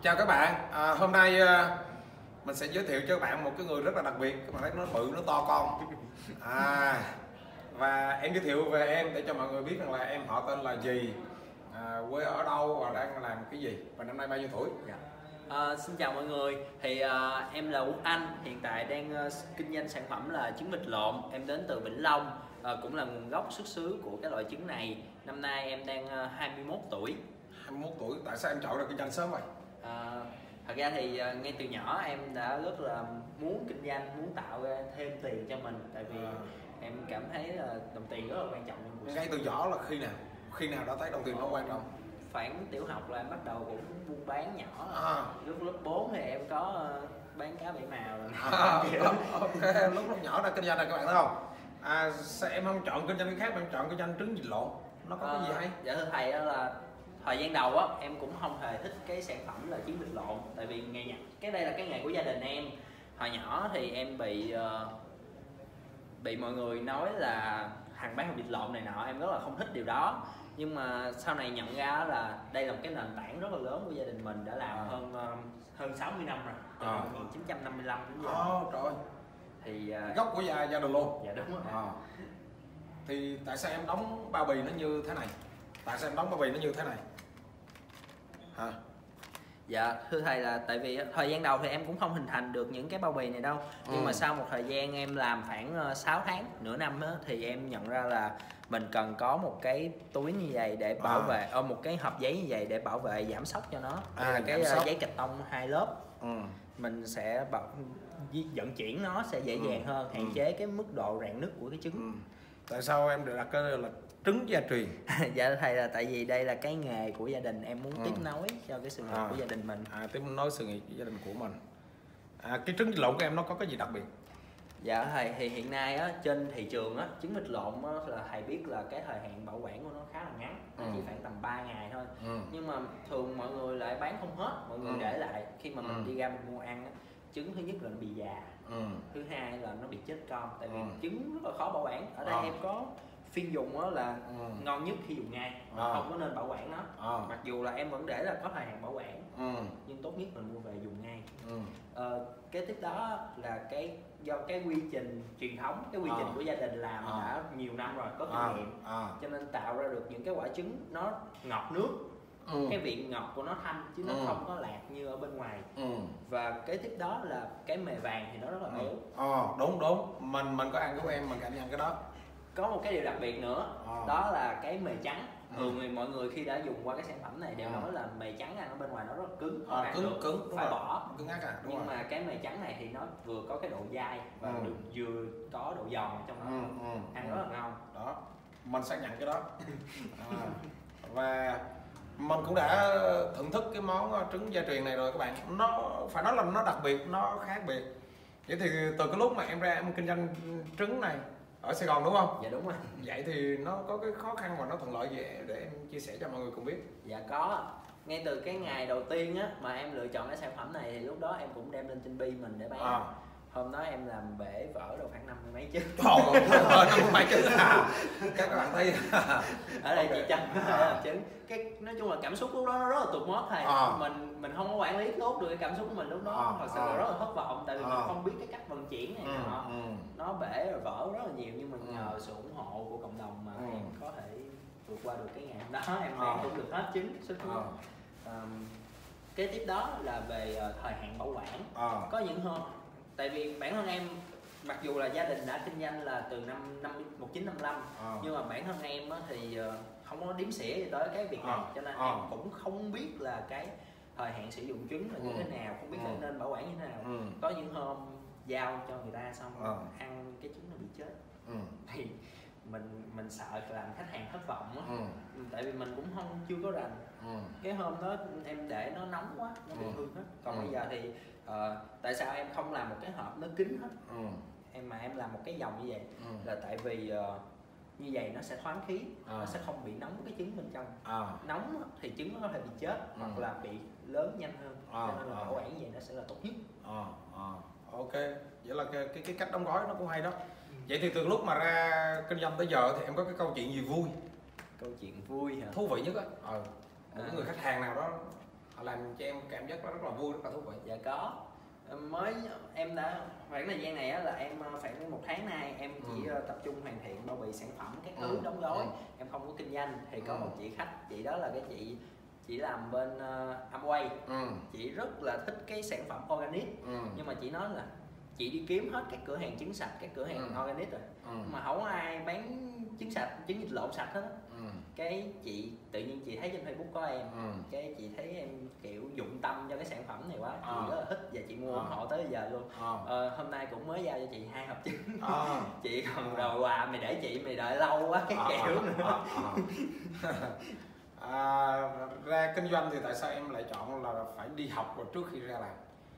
Chào các bạn, hôm nay mình sẽ giới thiệu cho các bạn một cái người rất là đặc biệt. Các bạn thấy nó bự, nó to con. Và em giới thiệu về em để cho mọi người biết rằng là em họ tên là gì, quê ở đâu và đang làm cái gì, và năm nay bao nhiêu tuổi. Xin chào mọi người, thì em là Quốc Anh, hiện tại đang kinh doanh sản phẩm là trứng vịt lộn. Em đến từ Vĩnh Long, cũng là nguồn gốc xuất xứ của cái loại trứng này. Năm nay em đang 21 tuổi. 21 tuổi, tại sao em chọn được kinh doanh sớm vậy? Thật ra thì ngay từ nhỏ em đã rất là muốn kinh doanh, muốn tạo ra thêm tiền cho mình. Tại vì em cảm thấy là đồng tiền rất là quan trọng trong cuộc sống. Ngay từ nhỏ là khi nào đã thấy đồng tiền nó quan trọng? Khoảng tiểu học là em bắt đầu cũng buôn bán nhỏ. Lúc lớp 4 thì em có bán cá bảy màu rồi. Ok, lúc nhỏ đã kinh doanh rồi các bạn thấy không? Sao em không chọn kinh doanh cái khác mà em chọn kinh doanh trứng vịt lộn? Nó có cái gì hay? Dạ thưa thầy, đó là thời gian đầu á em cũng không hề thích cái sản phẩm là trứng vịt lộn. Tại vì cái đây là cái nghề của gia đình em. Hồi nhỏ thì em bị mọi người nói là thằng bán vịt lộn này nọ, em rất là không thích điều đó. Nhưng mà sau này nhận ra là đây là một cái nền tảng rất là lớn của gia đình mình, đã làm hơn 60 năm rồi, từ 1955 đến giờ. Trời. Thì gốc của gia đình luôn. Dạ đúng rồi. Thì tại sao em đóng bao bì nó như thế này? Tại sao em đóng bao bì nó như thế này? Dạ thưa thầy, là tại vì thời gian đầu thì em cũng không hình thành được những cái bao bì này đâu. Nhưng mà sau một thời gian em làm khoảng 6 tháng, nửa năm á, thì em nhận ra là mình cần có một cái túi như vậy để bảo vệ, một cái hộp giấy như vậy để bảo vệ giảm xóc cho nó. Cái giấy kịch tông 2 lớp. Mình sẽ vận chuyển nó sẽ dễ dàng hơn, hạn chế cái mức độ rạn nứt của cái trứng. Tại sao em được đặt cái là trứng gia truyền? Dạ thầy, là tại vì đây là cái nghề của gia đình, em muốn tiếp nối cho cái sự nghiệp của gia đình mình. Tiếp nối sự nghiệp của gia đình của mình. Cái trứng vịt lộn của em nó có cái gì đặc biệt? Dạ thầy, thì hiện nay á, trên thị trường á, trứng vịt lộn á, là thầy biết là cái thời hạn bảo quản của nó khá là ngắn, chỉ khoảng tầm 3 ngày thôi. Nhưng mà thường mọi người lại bán không hết, mọi người để lại. Khi mà mình đi ra mình mua ăn á, trứng thứ nhất là nó bị già, thứ hai là nó bị chết con. Tại vì trứng rất là khó bảo quản. Ở đây em có phiên dùng đó là ngon nhất khi dùng ngay, không có nên bảo quản nó. Mặc dù là em vẫn để là có thời hạn bảo quản, nhưng tốt nhất mình mua về dùng ngay. Kế tiếp đó là do cái quy trình truyền thống, cái quy trình của gia đình làm đã nhiều năm rồi, có kinh nghiệm, cho nên tạo ra được những cái quả trứng nó ngọt nước. Cái vị ngọt của nó thanh chứ nó không có lạc như ở bên ngoài. Và kế tiếp đó là cái mề vàng thì nó rất là béo. Đúng, mình có ăn của em, mình cảm nhận cái đó. Có một cái điều đặc biệt nữa, đó là cái mề trắng. Thường thì mọi người khi đã dùng qua cái sản phẩm này đều nói là mề trắng ăn ở bên ngoài nó rất là cứng, cứng phải bỏ. Cứng ngắc Nhưng mà cái mề trắng này thì nó vừa có cái độ dai và vừa có độ giòn trong nó, ăn rất là ngon. Đó, mình xác nhận cái đó. Và mình cũng đã thưởng thức cái món trứng gia truyền này rồi các bạn. Nó phải nói là nó đặc biệt, nó khác biệt. Vậy thì từ cái lúc mà em ra em kinh doanh trứng này ở Sài Gòn đúng không? Dạ đúng rồi. Vậy thì nó có cái khó khăn và nó thuận lợi gì để em chia sẻ cho mọi người cùng biết? Dạ có. Ngay từ cái ngày đầu tiên á mà em lựa chọn cái sản phẩm này thì lúc đó em cũng đem lên trên Bi mình để bán. Hôm đó em làm bể vỡ đâu khoảng 50 mấy trứng. 50 mấy trứng các bạn thấy ở đây chị Trâm trứng. Nói chung là cảm xúc lúc đó nó rất là tụt mót thầy. Mình không có quản lý tốt được cái cảm xúc của mình lúc đó. Thật sự là rất là thất vọng, tại vì mình không biết cái cách vận chuyển này nọ. Nó bể rồi vỡ rất là nhiều, nhưng mà nhờ sự ủng hộ của cộng đồng mà em có thể vượt qua được cái ngày hôm đó. Em bán cũng được hết trứng xuất nước. Kế tiếp đó là về thời hạn bảo quản. Có những hôm, tại vì bản thân em mặc dù là gia đình đã kinh doanh là từ năm 1955, nhưng mà bản thân em thì không có đếm xỉa gì tới cái việc này, cho nên em cũng không biết là cái thời hạn sử dụng trứng là như thế nào, không biết là nên bảo quản như thế nào. Có những hôm giao cho người ta xong ăn cái trứng nó bị chết, thì mình sợ làm khách hàng thất vọng á. Tại vì mình cũng chưa có rành. Cái hôm đó em để nó nóng quá, nó bị hư hết. Còn bây giờ thì tại sao em không làm một cái hộp nó kín hết, mà em làm một cái dòng như vậy, là tại vì như vậy nó sẽ thoáng khí, nó sẽ không bị nóng cái trứng bên trong. Nóng thì trứng nó có thể bị chết hoặc là bị lớn nhanh hơn, cho nên là bảo quản như vậy nó sẽ là tốt nhất. Ok, vậy là cái cách đóng gói nó cũng hay đó. Vậy thì từ lúc mà ra kinh doanh tới giờ thì em có cái câu chuyện gì vui? Câu chuyện vui hả? Thú vị nhất á. Một người khách hàng nào đó họ làm cho em cảm giác rất là vui, rất là thú vị. Dạ có. Mới em đã khoảng thời gian này á, là em khoảng 1 tháng nay em chỉ tập trung hoàn thiện bao bì sản phẩm các thứ đóng gói, em không có kinh doanh. Thì có một chị khách, chị đó là cái chị làm bên Amway, chị rất là thích cái sản phẩm organic, nhưng mà chị nói là chị đi kiếm hết các cửa hàng trứng sạch, các cửa hàng organic rồi, mà không có ai bán trứng sạch, trứng vịt lộn sạch hết á. Cái chị tự nhiên chị thấy trên Facebook có em, cái chị thấy em kiểu dụng tâm cho cái sản phẩm này quá, chị rất là thích và chị mua ủng hộ tới bây giờ luôn. Hôm nay cũng mới giao cho chị 2 hộp trứng. Chị còn đòi quà, mày để chị mày đợi lâu quá cái kiểu nữa. Ra kinh doanh thì tại sao em lại chọn là phải đi học rồi trước khi ra làm?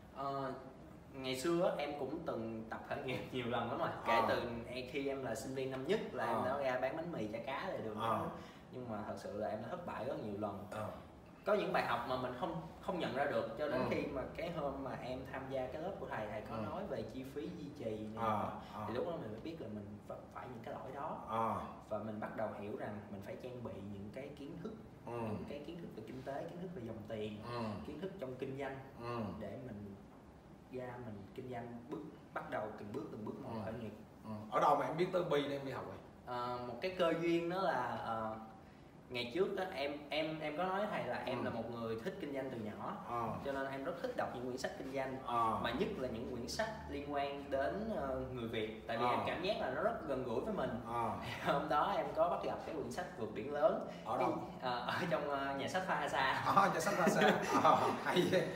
Ngày xưa em cũng từng tập khởi nghiệp nhiều lần lắm rồi, kể từ khi em là sinh viên năm nhất là em đã ra bán bánh mì chả cá lại đường đó. Nhưng mà thật sự là em đã thất bại rất nhiều lần. Có những bài học mà mình không nhận ra được cho đến khi mà cái hôm mà em tham gia cái lớp của thầy có nói về chi phí duy trì này, thì lúc đó mình mới biết là mình phải những cái lỗi đó, và mình bắt đầu hiểu rằng mình phải trang bị những cái kiến thức, những cái kiến thức về kinh tế, kiến thức về dòng tiền, kiến thức trong kinh doanh, để mình kinh doanh bắt đầu từng bước một khởi nghiệp. Ở đâu mà em biết tới Bi để em đi học vậy? Một cái cơ duyên đó là ngày trước đó, em có nói thầy là em là một người thích kinh doanh từ nhỏ, cho nên em rất thích đọc những quyển sách kinh doanh, mà nhất là những quyển sách liên quan đến người Việt, tại vì em cảm giác là nó rất gần gũi với mình. Hôm đó em có bắt gặp cái quyển sách Vượt Biển Lớn. Ở đâu? Ở trong nhà sách Phahasa. Nhà sách Phahasa. Hay vậy.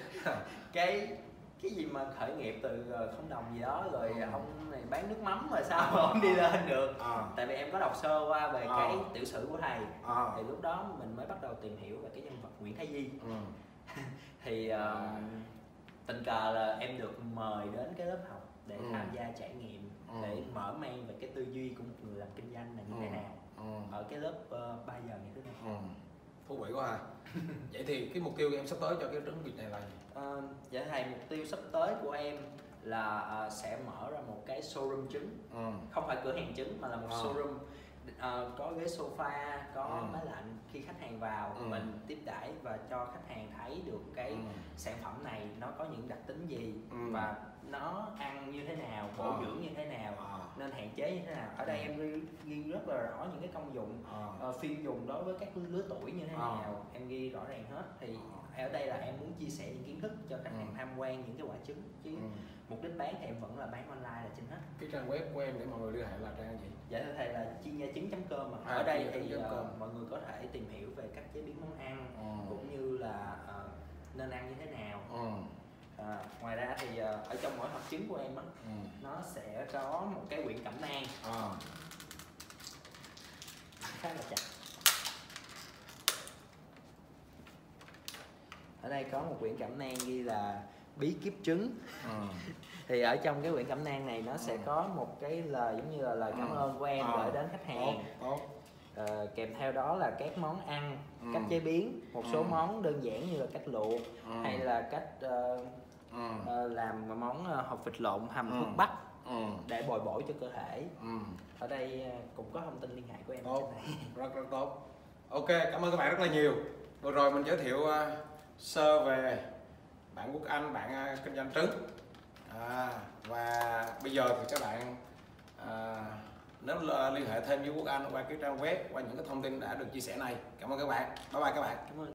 Cái gì mà khởi nghiệp từ không đồng gì đó, rồi ông này bán nước mắm mà sao mà ông đi lên được. Tại vì em có đọc sơ qua về cái tiểu sử của thầy, thì lúc đó mình mới bắt đầu tìm hiểu về cái nhân vật Nguyễn Thái Di. Thì tình cờ là em được mời đến cái lớp học để tham gia trải nghiệm, để mở mang về cái tư duy của một người làm kinh doanh là như thế nào, ở cái lớp 3 giờ ngày thứ này. Thú vị quá ha. Vậy thì cái mục tiêu của em sắp tới cho cái trứng vịt này là gì? Dạ thầy, mục tiêu sắp tới của em là sẽ mở ra một cái showroom trứng, không phải cửa hàng trứng mà là một showroom, có ghế sofa, có máy lạnh. Khi khách hàng vào mình tiếp đãi và cho khách hàng thấy được cái sản phẩm này nó có những đặc tính gì, và nó ăn như thế nào, bổ dưỡng như thế nào, nên hạn chế như thế nào. Ở đây em ghi rất là rõ những cái công dụng, phiên dùng đối với các lứa tuổi như thế nào, em ghi rõ ràng hết. Thì ở đây là em muốn chia sẻ những kiến thức cho khách hàng tham quan những cái quả trứng, chứ mục đích bán thì em vẫn là bán online là trên hết. Cái trang web của em để mọi người liên hệ là trang gì? Dạ thưa thầy là chiên-gia-trứng.com. Ở đây thì mọi người có thể tìm hiểu về cách chế biến món ăn, cũng như là nên ăn như thế nào. Ngoài ra thì ở trong mỗi hộp trứng của em á, nó sẽ có một cái quyển cẩm nang khá là chặt. Ở đây có một quyển cẩm nang ghi là bí kíp trứng. Thì ở trong cái quyển cẩm nang này nó sẽ có một cái lời giống như là lời cảm ơn của em gửi đến khách hàng. Kèm theo đó là các món ăn, cách chế biến, một số món đơn giản như là cách luộc, hay là cách làm món hột vịt lộn hầm thuốc bắc để bồi bổ cho cơ thể. Ở đây cũng có thông tin liên hệ của em. Rất tốt. Ok, cảm ơn các bạn rất là nhiều. Vừa rồi mình giới thiệu sơ về bạn Quốc Anh, bạn kinh doanh trứng. Và bây giờ thì các bạn nếu liên hệ thêm với Quốc Anh qua cái trang web, qua những cái thông tin đã được chia sẻ này. Cảm ơn các bạn. Bye bye các bạn. Cảm ơn.